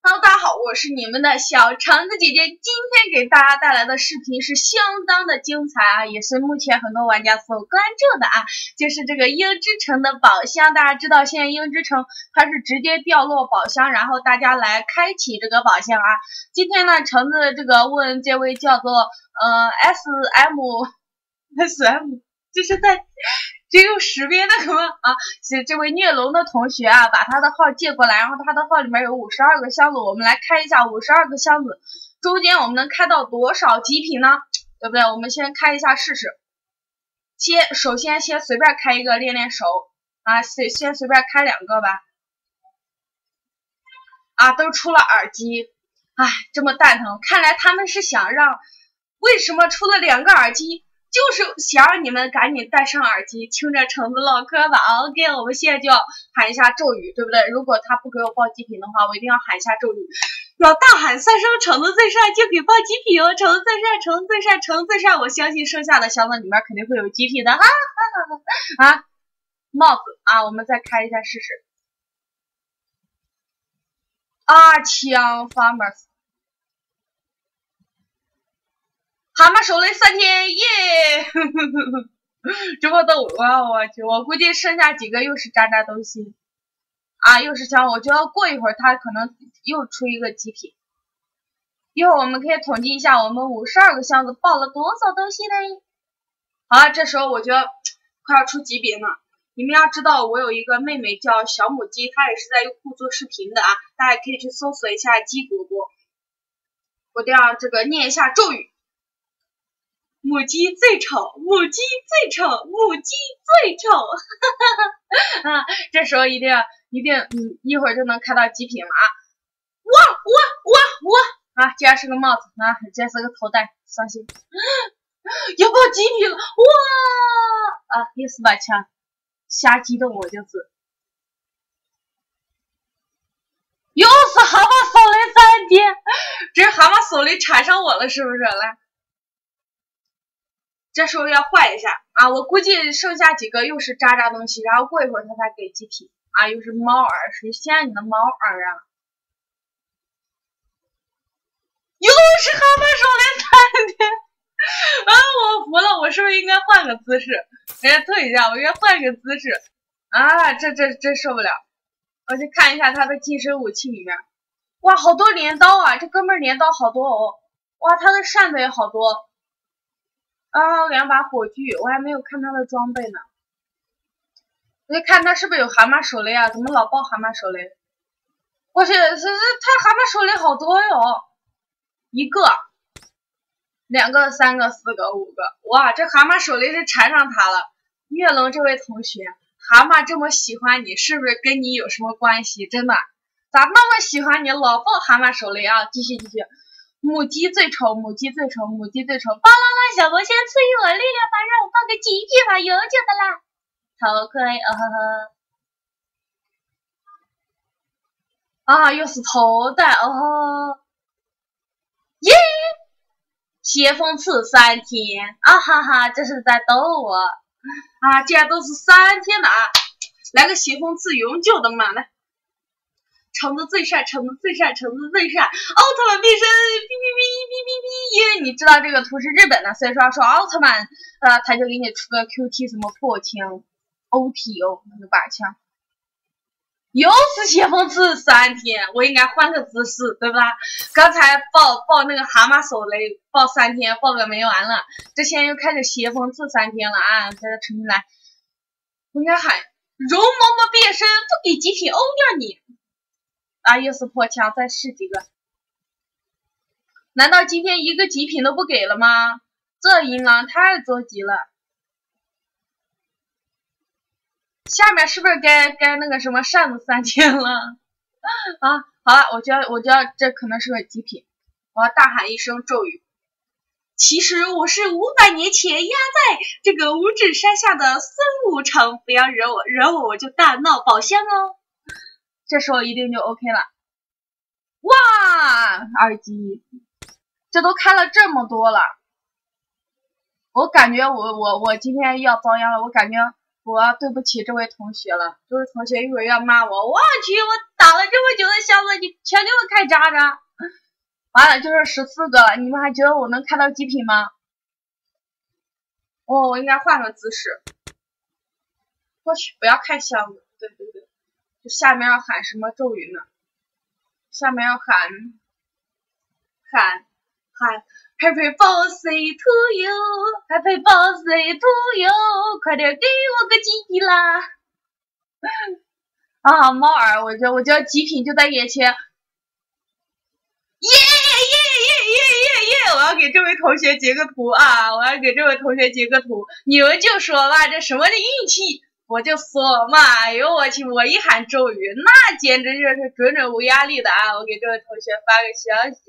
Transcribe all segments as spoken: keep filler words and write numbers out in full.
Hello， 大家好，我是你们的小橙子姐姐。今天给大家带来的视频是相当的精彩啊，也是目前很多玩家所关注的啊，就是这个鹰之城的宝箱。大家知道，现在鹰之城它是直接掉落宝箱，然后大家来开启这个宝箱啊。今天呢，橙子这个问这位叫做呃 S M S M， 就是在。只有识别那个吗？啊，是这位虐龙的同学啊，把他的号借过来，然后他的号里面有五十二个箱子，我们来开一下五十二个箱子，中间我们能开到多少极品呢？对不对？我们先开一下试试。先，首先先随便开一个练练手啊，先先随便开两个吧。啊，都出了耳机，哎，这么蛋疼，看来他们是想让，为什么出了两个耳机？就是想让你们赶紧戴上耳机，听着橙子唠嗑吧。OK， 我们现在就要喊一下咒语，对不对？如果他不给我报极品的话，我一定要喊一下咒语，要大喊三声橙子最帅就给报极品哦！橙子最帅，橙子最帅，橙子最帅！我相信剩下的箱子里面肯定会有极品的，哈哈哈！啊，帽子啊，我们再开一下试试。阿枪 farmers。蛤蟆手雷三天耶！这么逗啊！我去，我估计剩下几个又是渣渣东西啊，又是枪。我觉得过一会儿他可能又出一个极品。一会儿我们可以统计一下我们五十二个箱子爆了多少东西呢？好，这时候我觉得快要出极品了。你们要知道，我有一个妹妹叫小母鸡，她也是在优酷做视频的啊，大家可以去搜索一下鸡果果。我都要这个念一下咒语。母鸡最丑，母鸡最丑，母鸡最丑，哈哈哈！啊，这时候一定要一定，嗯，一会儿就能开到极品了啊！哇哇哇哇！啊，竟然是个帽子啊，竟然是个头戴，伤心。要爆极品了！哇！啊，又是把枪，瞎激动我就是。又是蛤蟆手雷三天，这是蛤蟆手雷缠上我了，是不是？来。这时候要换一下啊！我估计剩下几个又是渣渣东西，然后过一会儿他才给极品啊！又是猫耳，谁先你的猫耳啊？又是蛤蟆手雷三天啊！我服了，我是不是应该换个姿势？人家退一下，我应该换个姿势啊！这这真受不了！我去看一下他的近身武器里面，哇，好多镰刀啊！这哥们儿镰刀好多哦！哇，他的扇子也好多。啊，两把火炬，我还没有看他的装备呢。我得看他是不是有蛤蟆手雷啊？怎么老爆蛤蟆手雷？我去，这这他蛤蟆手雷好多哟，一个、两个、三个、四个、五个，哇，这蛤蟆手雷是缠上他了。月龙这位同学，蛤蟆这么喜欢你，是不是跟你有什么关系？真的，咋那么喜欢你，老爆蛤蟆手雷啊？继续继续。母鸡最丑，母鸡最丑，母鸡最丑！巴啦啦，小魔仙赐予我力量吧，让我放个极品吧，永久的啦！头盔，哦呵呵。啊，又是头戴，哦，耶！邪风刺三天，啊哈哈，这是在逗我啊！竟然都是三天的啊！来个邪风刺永久的嘛，来！橙子最帅，橙子最帅，橙子最帅！奥特曼变身，哔哔哔哔哔哔！因为你知道这个图是日本的，所以说说奥特曼，呃，他就给你出个 Q T 什么破枪 O T O 那个把枪，又是邪风刺三天，我应该换个姿势，对吧？刚才爆爆那个蛤蟆手雷爆三天，爆个没完了，这现在又开始邪风刺三天了啊！在这重新来，我应该喊容嬷嬷变身，不给极品欧掉你！啊，又是破枪，再试几个？难道今天一个极品都不给了吗？这银狼太着急了。下面是不是该该那个什么扇子三天了？啊，好了，我觉得我觉得这可能是个极品。我要大喊一声咒语。其实我是五百年前压在这个五指山下的孙悟空，不要惹我，惹我我就大闹宝箱哦。这时候一定就 OK 了。哇，耳机，这都开了这么多了，我感觉我我我今天要遭殃了，我感觉我对不起这位同学了，这位同学一会儿要骂我，我去，我打了这么久的箱子，你一全给我开渣渣。完了，就剩十四个了，你们还觉得我能开到极品吗？哦，我应该换个姿势。或许不要看箱子，对对对，就下面要喊什么咒语呢？下面要喊喊喊 Happy birthday to you, Happy birthday to you， 快点给我个极品啦！啊，猫儿，我觉我觉得极品就在眼前。耶耶耶耶耶耶！我要给这位同学截个图啊！我要给这位同学截个图。你们就说吧，这什么的运气？我就说嘛，哎呦我去！我一喊咒语，那简直就是准准无压力的啊！我给这位同学发个消息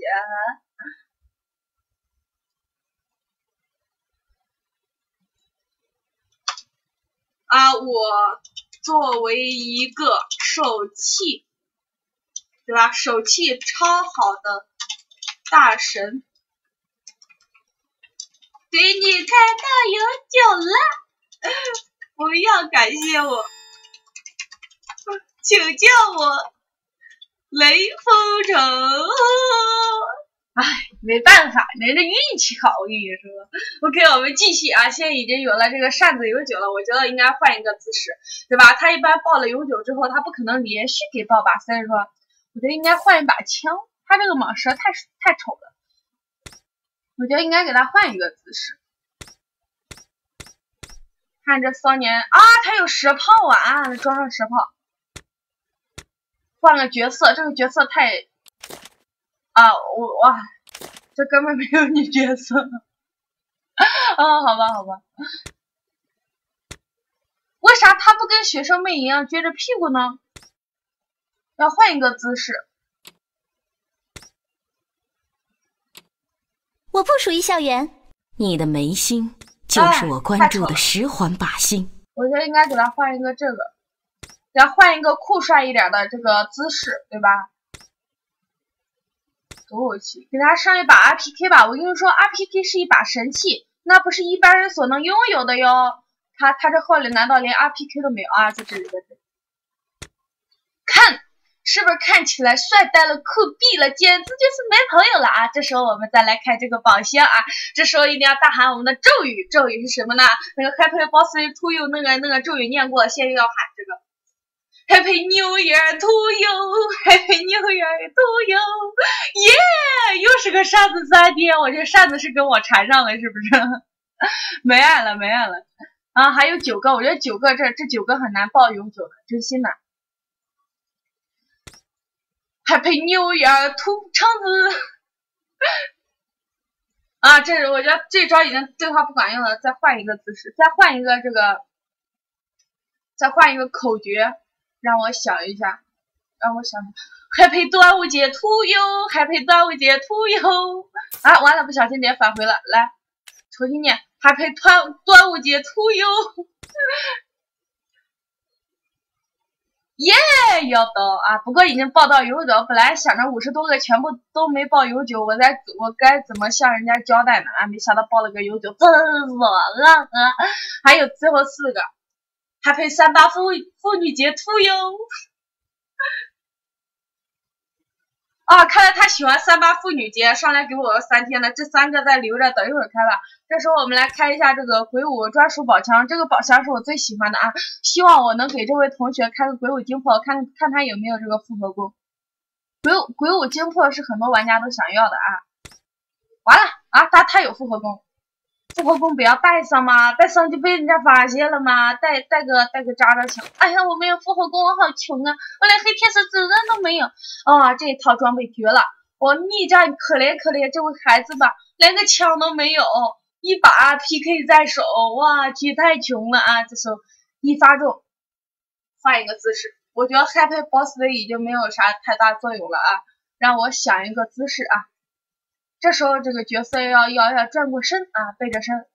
啊！啊，我作为一个手气，对吧？手气超好的大神，对你开到永久了，不要感谢我，请叫我雷锋城。哎，没办法，人家运气好，我跟你说。OK， 我们继续啊，现在已经有了这个扇子永久了，我觉得应该换一个姿势，对吧？他一般爆了永久之后，他不可能连续给爆吧，所以说，我觉得应该换一把枪。他这个蟒蛇太太丑了，我觉得应该给他换一个姿势。看这骚年啊，他有十炮啊，装上十炮。换个角色，这个角色太啊，我哇，这根本没有女角色啊，好吧好吧。为啥他不跟学生妹一样撅着屁股呢？要换一个姿势。 我不属于校园，你的眉心就是我关注的十环靶心。 我觉得应该给他换一个这个，给他换一个酷帅一点的这个姿势，对吧？走我去，给他上一把 R P K 吧。我跟你说 ，R P K 是一把神器，那不是一般人所能拥有的哟。他他这号里难道连 R P K 都没有啊？在这里，在这里，看。是不是看起来帅呆了、酷毙了，简直就是没朋友了啊！这时候我们再来开这个宝箱啊，这时候一定要大喊我们的咒语，咒语是什么呢？那个 Happy Birthday to you 那个那个咒语念过，现在又要喊这个 Happy New Year to you，Happy New Year to you， 耶、yeah! 又是个扇子三天，我这扇子是跟我缠上了，是不是？没爱了，没爱了啊！还有九个，我觉得九个这这九个很难爆永久的，真心的。Happy New Year to 橙子啊！这我觉得这招已经对他不管用了，再换一个姿势，再换一个这个，再换一个口诀，让我想一下，让我想 Happy 端午节 to you，Happy 端午节 to you 啊！完了，不小心点返回了，来重新念 Happy 端端午节 to you。耶、yeah, 要到啊！不过已经报到永久，本来想着五十多个全部都没报永久，我该我该怎么向人家交代呢？啊，没想到报了个永久，真爽啊！啊还有最后四个，还配三八妇妇女节 to you 啊！看来他喜欢三八妇女节，上来给我三天的，这三个再留着，等一会儿开吧。这时候我们来开一下这个鬼舞专属宝箱，这个宝箱是我最喜欢的啊！希望我能给这位同学开个鬼舞精魄，看看他有没有这个复合弓。鬼舞鬼舞精魄是很多玩家都想要的啊！完了啊，他他有复合弓，复合弓不要带上嘛，带上就被人家发现了嘛，带带个带个渣渣枪。哎呀，我没有复合弓，我好穷啊，我连黑天使之刃都没有啊！这一套装备绝了，我逆战可怜可怜这位孩子吧，连个枪都没有。一把 P K 在手，哇去太穷了啊！这时候一发中，换一个姿势，我觉得 Happy Birthday 已经没有啥太大作用了啊！让我想一个姿势啊！这时候这个角色要要要转过身啊，背着身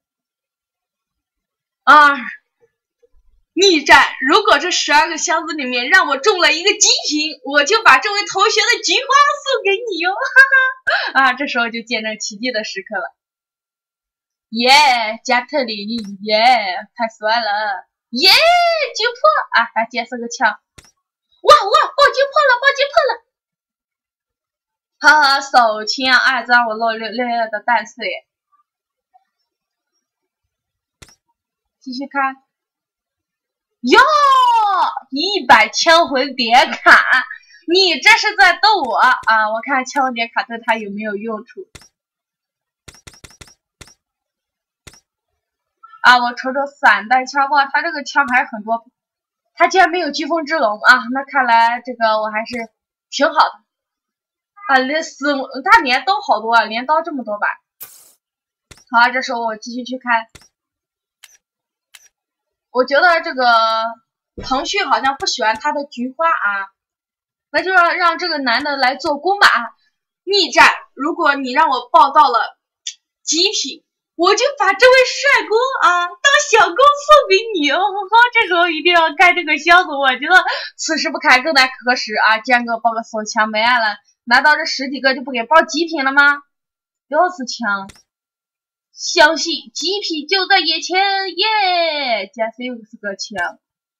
啊，逆战！如果这十二个箱子里面让我中了一个极品，我就把这位同学的菊花送给你哟！哈哈啊，这时候就见证奇迹的时刻了。耶、yeah, 加特里耶、yeah, 太帅了耶、yeah, 击破啊！还接是个枪，哇哇爆击破了爆击破了手枪，哎，这让我落略略的蛋碎。继续看，哟，一百枪魂点卡，你这是在逗我啊！我看枪魂点卡对他有没有用处啊？我瞅瞅散弹枪，哇，他这个枪还是很多，他竟然没有飓风之龙啊！那看来这个我还是挺好的啊，连死他连刀好多啊，连刀这么多把。好啊，这时候我继续去看。我觉得这个腾讯好像不喜欢他的菊花啊，那就让让这个男的来做工吧。逆战，如果你让我报到了极品，我就把这位帅哥啊当小公送给你哦。这时候一定要开这个箱子，我觉得此时不开更待何时啊！既然给我报个手枪没案了，难道这十几个就不给报极品了吗？又是枪。相信极品就在眼前耶！加 C 又是个枪，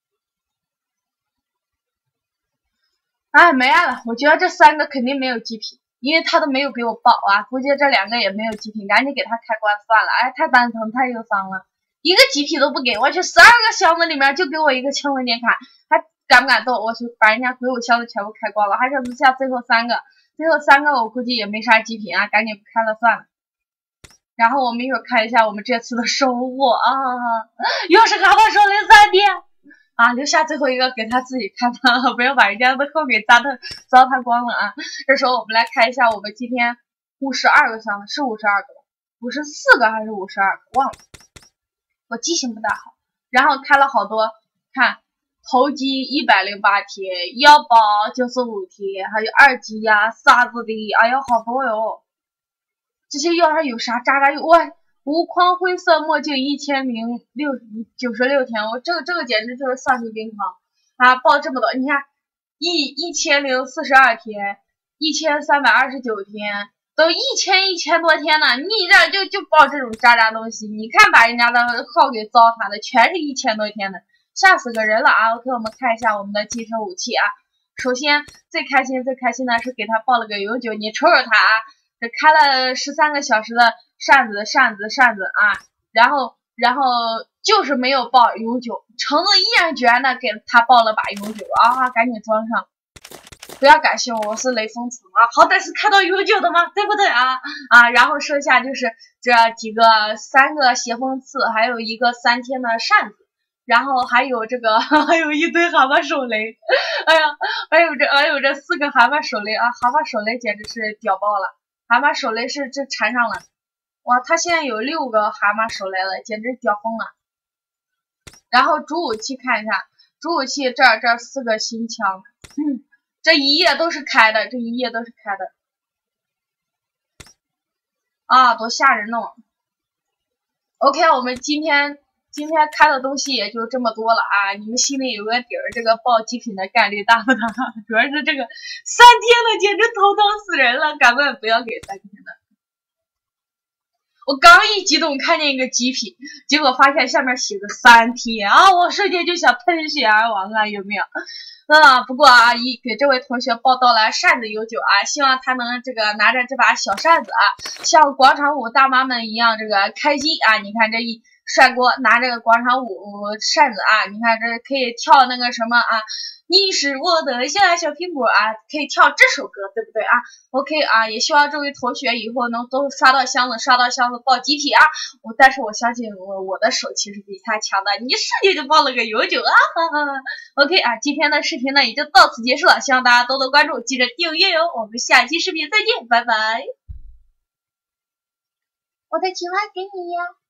哎，没案了。我觉得这三个肯定没有极品，因为他都没有给我报啊。估计这两个也没有极品，赶紧给他开关算了。哎，太蛋疼，太忧伤了，一个极品都不给我，去十二个箱子里面就给我一个枪魂点卡，还敢不敢动？我去把人家鬼舞箱子全部开光了，还剩下最后三个，最后三个我估计也没啥极品啊，赶紧不开了算了。然后我们一会儿看一下我们这次的收获啊，又是蛤蟆手雷三天啊，留下最后一个给他自己看吧，不要把人家的扣给砸的糟蹋光了啊。这时候我们来看一下我们今天五十二个箱子，是五十二个吧？五十四个还是五十二个？忘了，我记性不大好。然后开了好多，看头级一百零八贴，腰包九十五贴，还有二级呀、沙子的，哎呀，好多哟。这些药上有啥渣渣有哇？无框灰色墨镜一千零六九十六天，我这个这个简直就是丧心病狂啊！报这么多，你看一一千零四十二天，一千三百二十九天，都一千一千多天了，你这就就报这种渣渣东西，你看把人家的号给糟蹋的，全是一千多天的，吓死个人了啊 ！OK， 我们看一下我们的寄生武器啊。首先最开心最开心的是给他报了个永久，你瞅瞅他啊！这开了十三个小时的扇子扇子扇子啊，然后然后就是没有报永久，橙子毅然决然的给他报了把永久啊，赶紧装上，不要感谢我，我是雷锋子啊，好歹是开到永久的嘛，对不对啊啊？然后剩下就是这几个三个邪风刺，还有一个三天的扇子，然后还有这个还有一堆蛤蟆手雷，哎呀，还有这还有这四个蛤蟆手雷啊，蛤蟆手雷简直是屌爆了。蛤蟆手雷是这缠上了，哇！他现在有六个蛤蟆手雷了，简直屌疯了。然后主武器看一下，主武器这儿这儿四个新枪，嗯，这一页都是开的，这一页都是开的，啊，多吓人呢 ！OK， 我们今天今天开的东西也就这么多了啊，你们心里有个底儿，这个报极品的概率大不大？主要是这个三天的简直头疼死人了，赶快不要给三天的。我刚一激动看见一个极品，结果发现下面写个三天啊，我瞬间就想喷血而亡啊，有没有？啊，不过啊，一给这位同学报到了扇子永久啊，希望他能这个拿着这把小扇子啊，像广场舞大妈们一样这个开心啊！你看这一帅哥拿着个广场舞扇子啊，你看这可以跳那个什么啊，你是我的小小苹果啊，可以跳这首歌，对不对啊 ？OK 啊，也希望这位同学以后能都刷到箱子，刷到箱子报集体啊！我但是我相信我我的手气是比他强的，你一瞬间就报了个永久啊！哈哈 OK 啊，今天的视频呢也就到此结束了，希望大家多多关注，记得订阅哟！我们下期视频再见，拜拜！我的情话给你呀。